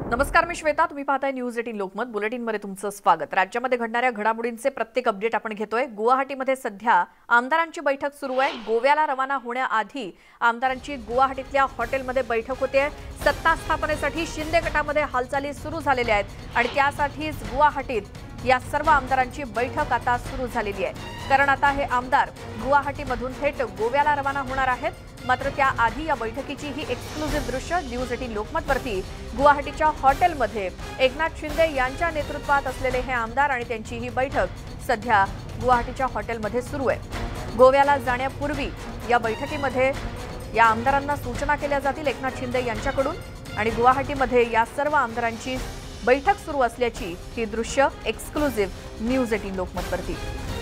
नमस्कार, मी श्वेता. तुम्ही पाहताय न्यूज 18 लोकमत. बुलेटिनमध्ये तुमचं स्वागत. राज्यामध्ये घडणाऱ्या घडामोडींचे प्रत्येक अपडेट आपण घेतोय. गुवाहाटीमध्ये सध्या आमदारांची बैठक सुरू आहे. गोव्याला रवाना होण्याआधी आमदारांची गुवाहाटीतल्या हॉटेलमध्ये बैठक होते. सत्ता स्थापनेसाठी शिंदे गटामध्ये हालचाली सुरू झालेल्या आहेत आणि त्यासाठीच गुवाहाटीत या सर्व आमदारांची बैठक आता सुरू झालेली आहे. कारण आता हे आमदार गुवाहाटीमधून थेट गोव्याला रवाना होणार आहेत. मात्र त्याआधी या बैठकीची ही एक्सक्लुझिव्ह दृश्य न्यूज 18 लोकमतवरती गुवाहाटीच्या हॉटेलमध्ये एकनाथ शिंदे यांच्या नेतृत्वात असलेले हे आमदार आणि त्यांची ही बैठक सध्या गुवाहाटीच्या हॉटेलमध्ये सुरू आहे. गोव्याला जाण्यापूर्वी या बैठकीमध्ये या आमदारांना सूचना केल्या जातील एकनाथ शिंदे यांच्याकडून आणि गुवाहाटीमध्ये या सर्व आमदारांची बैठक सुरू असल्याची ही दृश्य एक्सक्लुझिव्ह न्यूज 18 लोकमतवरती.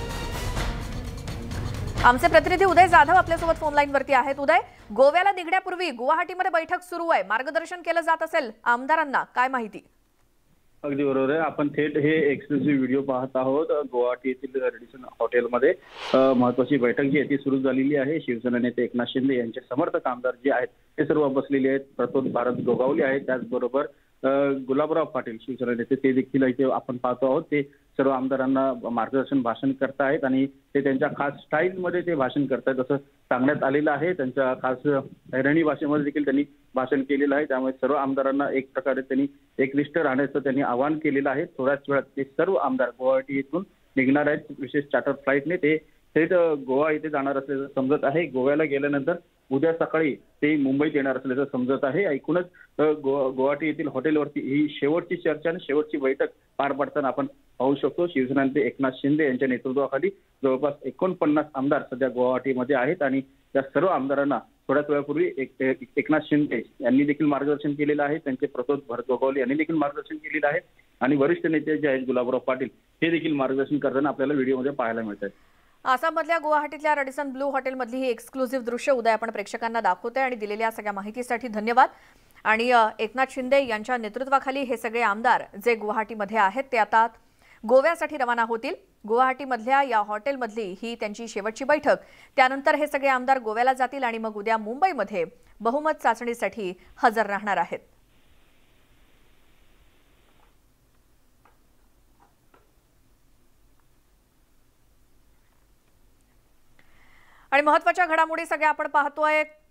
आमचे प्रतिनिधी उदय जाधव आपल्यासोबत फोन लाईन वरती आहेत. उदय, गोव्याला निघण्यापूर्वी गुवाहाटीमध्ये बैठक सुरू आहे, मार्गदर्शन केलं जात असेल आमदारांना, काय माहिती? अगदी बरोबर आहे. आपण थेट हे एक्सक्लुझिव्ह व्हिडिओ पाहत आहोत. गुवाहाटी येथील रेडिसन हॉटेलमध्ये महत्वाची बैठक जी आहे ती सुरू झालेली आहे. शिवसेना नेते एकनाथ शिंदे यांचे समर्थक आमदार जे आहेत ते सर्व बसलेले आहेत. प्रतोद भारत गोगावले आहेत, त्याचबरोबर गुलाबराव पाटील शिवसेना नेते ते देखील इथे आपण पाहतो आहोत. ते सर्व आमदारांना मार्गदर्शन भाषण करतायत आणि ते त्यांच्या खास स्टाईलमध्ये ते भाषण करतायत असं सांगण्यात आलेलं आहे. त्यांच्या खास हैराणी भाषेमध्ये देखील त्यांनी भाषण केलेलं आहे. त्यामुळे सर्व आमदारांना एक प्रकारे त्यांनी एकनिष्ठ राहण्याचं त्यांनी आवाहन केलेलं आहे. थोड्याच वेळात ते सर्व आमदार गुवाहाटी येथून निघणार आहेत. विशेष चार्टर फ्लाईटने ते थेट गोवा येथे जाणार असल्याचं समजत आहे. गोव्याला गेल्यानंतर उद्या सकाळी ते मुंबईत येणार असल्याचं समजत आहे. एकूणच गुवाहाटी येथील हॉटेलवरती ही शेवटची चर्चा आणि शेवटची बैठक पार पडताना आपण पाहू शकतो. शिवसेना नेते एकनाथ शिंदे यांच्या नेतृत्वाखाली जवळपास 49 आमदार सध्या गुवाहाटीमध्ये आहेत आणि त्या सर्व आमदारांना थोड्याच वेळापूर्वी एकनाथ शिंदे यांनी देखील मार्गदर्शन केलेलं आहे. त्यांचे प्रतोद भारत गोगावले यांनी देखील मार्गदर्शन केलेलं आहे आणि वरिष्ठ नेते जे आहेत गुलाबराव पाटील हे देखील मार्गदर्शन करताना आपल्याला व्हिडिओमध्ये पाहायला मिळत आहेत. आसाममधल्या गुवाहाटीतल्या रेडिसन ब्लू हॉटेलमधली ही एक्सक्लुझिव्ह दृश्य उद्या आपण प्रेक्षकांना दाखवतोय आणि दिलेल्या सगळ्या माहितीसाठी धन्यवाद. आणि एकनाथ शिंदे यांच्या नेतृत्वाखाली हे सगळे आमदार जे गुवाहाटीमध्ये आहेत ते आता गोव्यासाठी रवाना होतील. गुवाहाटीमधल्या या हॉटेलमधली ही त्यांची शेवटची बैठक. त्यानंतर हे सगळे आमदार गोव्याला जातील आणि मग उद्या मुंबईमध्ये बहुमत चाचणीसाठी हजर राहणार आहेत. आणि महत्त्वाच्या घडामोडी सगळ्या आपण पाहतोय.